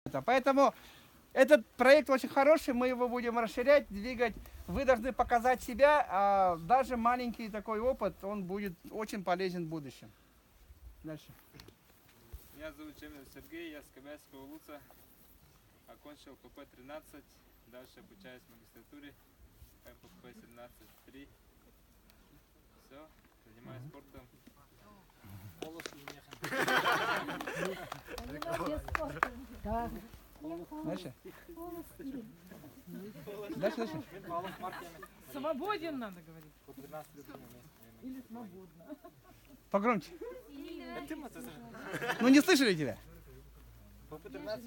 Поэтому этот проект очень хороший, мы его будем расширять, двигать. Вы должны показать себя, а даже маленький такой опыт, он будет очень полезен в будущем. Дальше. Меня зовут Чемин Сергей, я с Каменского Луца. Окончил ПП-13, дальше обучаюсь в магистратуре ПП-17-3. Все, занимаюсь спортом. Дальше. Дальше. Свободен надо говорить. Или свободно. Погромче. Ну не слышали тебя? ПП-13